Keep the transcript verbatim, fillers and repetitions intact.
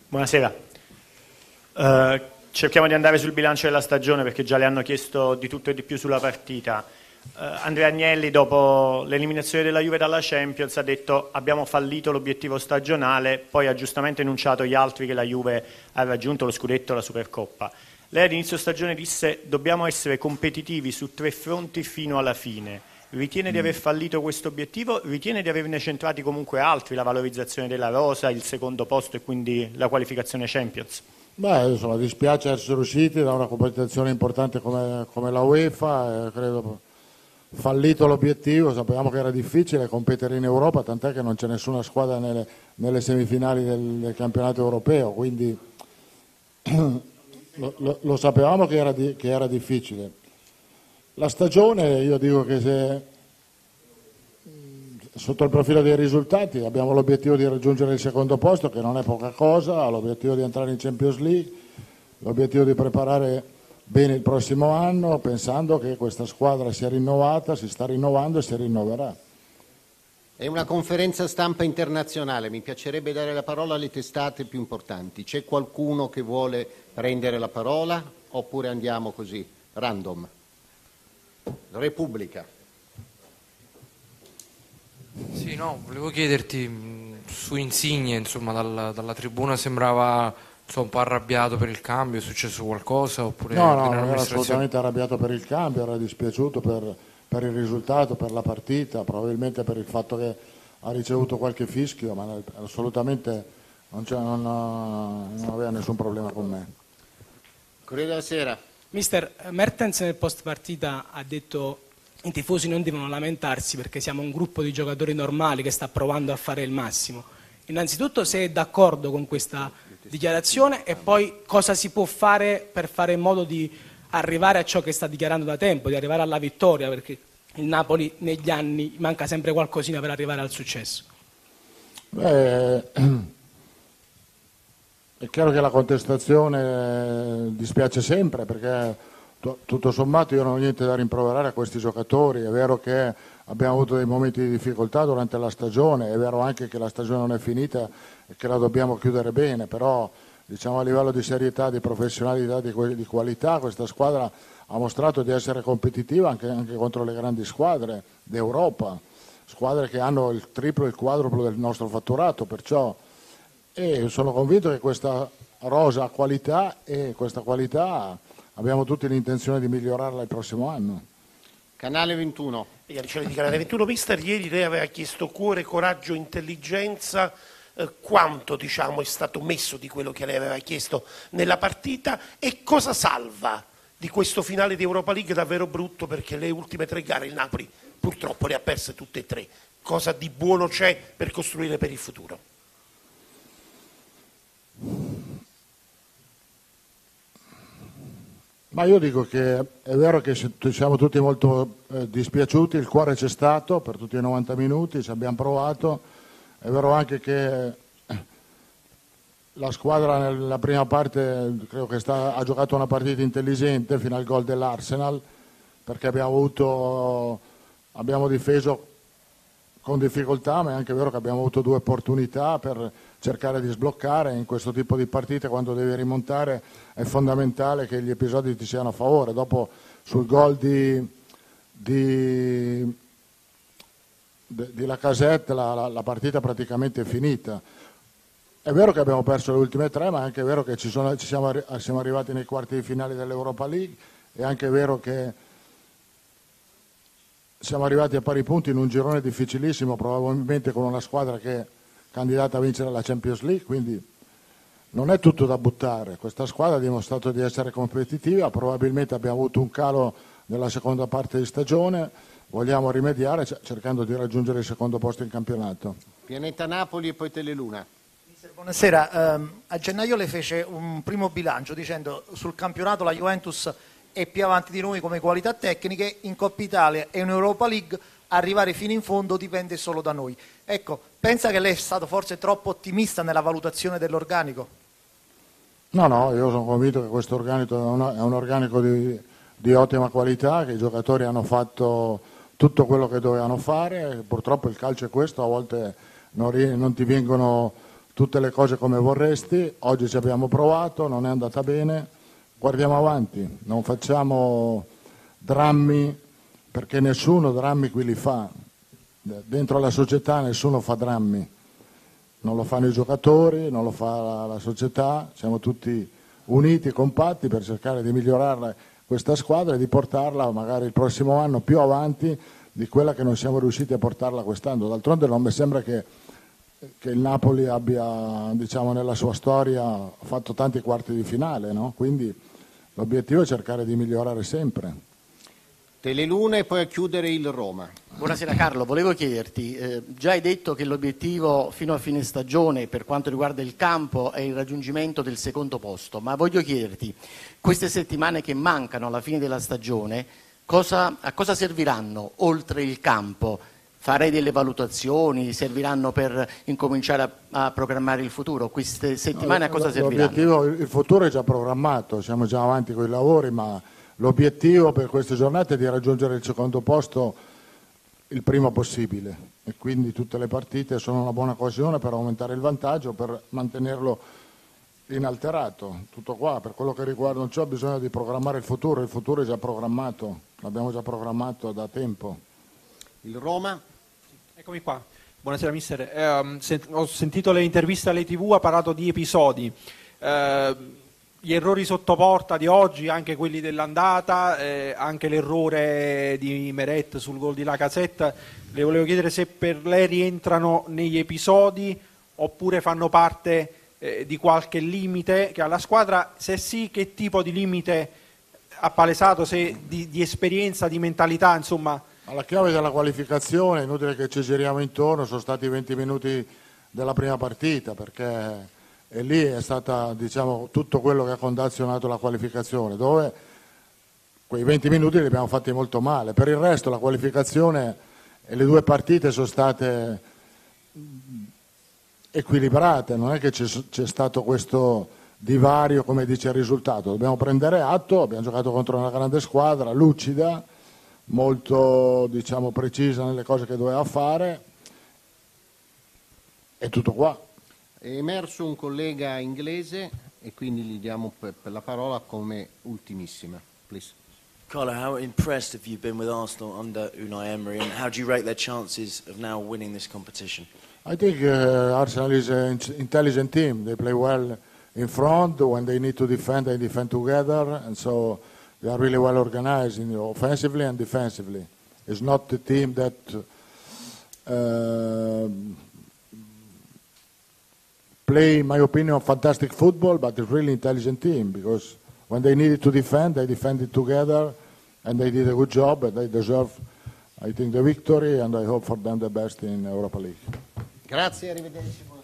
Buonasera. Uh, cerchiamo di andare sul bilancio della stagione perché già le hanno chiesto di tutto e di più sulla partita. Uh, Andrea Agnelli, dopo l'eliminazione della Juve dalla Champions, ha detto abbiamo fallito l'obiettivo stagionale, poi ha giustamente enunciato gli altri che la Juve ha raggiunto, lo scudetto e la Supercoppa. Lei all'inizio stagione disse dobbiamo essere competitivi su tre fronti fino alla fine. Ritiene di aver fallito questo obiettivo? Ritiene di averne centrati comunque altri, la valorizzazione della rosa, il secondo posto e quindi la qualificazione Champions? Beh, insomma, dispiace essere usciti da una competizione importante come, come la UEFA, eh, credo fallito l'obiettivo, sapevamo che era difficile competere in Europa, tant'è che non c'è nessuna squadra nelle, nelle semifinali del, del campionato europeo, quindi lo, lo, lo sapevamo che era, di, che era difficile. La stagione, io dico che se sotto il profilo dei risultati abbiamo l'obiettivo di raggiungere il secondo posto, che non è poca cosa, l'obiettivo di entrare in Champions League, l'obiettivo di preparare bene il prossimo anno, pensando che questa squadra sia rinnovata, si sta rinnovando e si rinnoverà. È una conferenza stampa internazionale, mi piacerebbe dare la parola alle testate più importanti. C'è qualcuno che vuole prendere la parola oppure andiamo così, random? Repubblica. Sì, no, volevo chiederti mh, su Insigne, insomma, dalla, dalla tribuna sembrava insomma, un po' arrabbiato per il cambio, è successo qualcosa? Oppure no, no, non era assolutamente arrabbiato per il cambio, era dispiaciuto per, per il risultato, per la partita, probabilmente per il fatto che ha ricevuto qualche fischio, ma assolutamente non, non, non aveva nessun problema con me. Corriere della Sera. Mister, Mertens nel post partita ha detto i tifosi non devono lamentarsi perché siamo un gruppo di giocatori normali che sta provando a fare il massimo. Innanzitutto se è d'accordo con questa dichiarazione e poi cosa si può fare per fare in modo di arrivare a ciò che sta dichiarando da tempo, di arrivare alla vittoria, perché il Napoli negli anni manca sempre qualcosina per arrivare al successo. Beh, è chiaro che la contestazione dispiace sempre perché tutto sommato io non ho niente da rimproverare a questi giocatori, è vero che abbiamo avuto dei momenti di difficoltà durante la stagione, è vero anche che la stagione non è finita e che la dobbiamo chiudere bene, però diciamo a livello di serietà, di professionalità, di, di qualità questa squadra ha mostrato di essere competitiva anche, anche contro le grandi squadre d'Europa, squadre che hanno il triplo e il quadruplo del nostro fatturato, perciò e sono convinto che questa rosa ha qualità e questa qualità abbiamo tutti l'intenzione di migliorarla il prossimo anno. Canale ventuno. Io di Canale ventuno, mister, ieri lei aveva chiesto cuore, coraggio, intelligenza, eh, quanto diciamo, è stato messo di quello che lei aveva chiesto nella partita e cosa salva di questo finale di Europa League davvero brutto perché le ultime tre gare il Napoli purtroppo le ha perse tutte e tre. Cosa di buono c'è per costruire per il futuro? Ma io dico che è vero che siamo tutti molto eh, dispiaciuti, il cuore c'è stato per tutti i novanta minuti, ci abbiamo provato, è vero anche che la squadra nella prima parte credo che sta, ha giocato una partita intelligente fino al gol dell'Arsenal perché abbiamo avuto, abbiamo difeso con difficoltà, ma è anche vero che abbiamo avuto due opportunità per cercare di sbloccare. In questo tipo di partite quando devi rimontare è fondamentale che gli episodi ti siano a favore. Dopo sul gol di, di, di Lacazette la, la, la partita praticamente è finita. È vero che abbiamo perso le ultime tre, ma è anche vero che ci, sono, ci siamo, siamo arrivati nei quarti di finale dell'Europa League, è anche vero che siamo arrivati a pari punti in un girone difficilissimo, probabilmente con una squadra che è candidata a vincere la Champions League, quindi non è tutto da buttare. Questa squadra ha dimostrato di essere competitiva, probabilmente abbiamo avuto un calo nella seconda parte di stagione, vogliamo rimediare cercando di raggiungere il secondo posto in campionato. Pianeta Napoli e poi Teleluna. Buonasera, um, a gennaio le fece un primo bilancio dicendo sul campionato la Juventus è più avanti di noi come qualità tecniche, in Coppa Italia e in Europa League arrivare fino in fondo dipende solo da noi. Ecco, pensa che lei è stato forse troppo ottimista nella valutazione dell'organico? No, no, io sono convinto che questo organico è, una, è un organico di, di ottima qualità, che i giocatori hanno fatto tutto quello che dovevano fare, purtroppo il calcio è questo, a volte non, non ti vengono tutte le cose come vorresti, oggi ci abbiamo provato, non è andata bene, guardiamo avanti, non facciamo drammi, perché nessuno drammi qui li fa, dentro la società nessuno fa drammi, non lo fanno i giocatori, non lo fa la, la società, siamo tutti uniti, compatti per cercare di migliorare questa squadra e di portarla magari il prossimo anno più avanti di quella che non siamo riusciti a portarla quest'anno. D'altronde non mi sembra che, che il Napoli abbia, diciamo, nella sua storia fatto tanti quarti di finale, no? Quindi l'obiettivo è cercare di migliorare sempre. Teleluna e poi a chiudere il Roma. Buonasera Carlo, volevo chiederti, eh, già hai detto che l'obiettivo fino a fine stagione per quanto riguarda il campo è il raggiungimento del secondo posto, ma voglio chiederti, queste settimane che mancano alla fine della stagione, cosa, a cosa serviranno oltre il campo? Farei delle valutazioni, serviranno per incominciare a, a programmare il futuro? Queste settimane a cosa serviranno? L'obiettivo, il futuro è già programmato, siamo già avanti con i lavori, ma l'obiettivo per queste giornate è di raggiungere il secondo posto il prima possibile e quindi tutte le partite sono una buona occasione per aumentare il vantaggio, per mantenerlo inalterato. Tutto qua, per quello che riguarda ciò bisogna di programmare il futuro, il futuro è già programmato, l'abbiamo già programmato da tempo. Il Roma? Eccomi qua, buonasera mister, eh, sent- ho sentito le interviste alle tivù, ha parlato di episodi. Eh, Gli errori sotto porta di oggi, anche quelli dell'andata, eh, anche l'errore di Meret sul gol di Lacazette, le volevo chiedere se per lei rientrano negli episodi oppure fanno parte eh, di qualche limite che ha la squadra, se sì che tipo di limite ha palesato, se di, di esperienza, di mentalità, insomma. Alla chiave della qualificazione, inutile che ci giriamo intorno, sono stati venti minuti della prima partita, perché e lì è stata, diciamo, tutto quello che ha condizionato la qualificazione, dove quei venti minuti li abbiamo fatti molto male. Per il resto la qualificazione e le due partite sono state equilibrate, non è che c'è, c'è stato questo divario come dice il risultato, dobbiamo prendere atto, abbiamo giocato contro una grande squadra, lucida, molto, diciamo, precisa nelle cose che doveva fare, e tutto qua. È emerso un collega inglese e quindi gli diamo per, per la parola come ultimissima. Please. Carlo, how impressed have you been with Arsenal under Unai Emery, and how do you rate their chances of now winning this competition? I think uh, Arsenal is an intelligent team. They play well in front. When they need to defend, they defend together, and so they are really well organized in, offensively and defensively. It's not the team that uh, play, in my opinion, fantastic football, but it's really intelligent team, because when they needed to defend, they defended together, and they did a good job, and they deserve, I think, the victory, and I hope for them the best in Europa League. Grazie, arrivederci.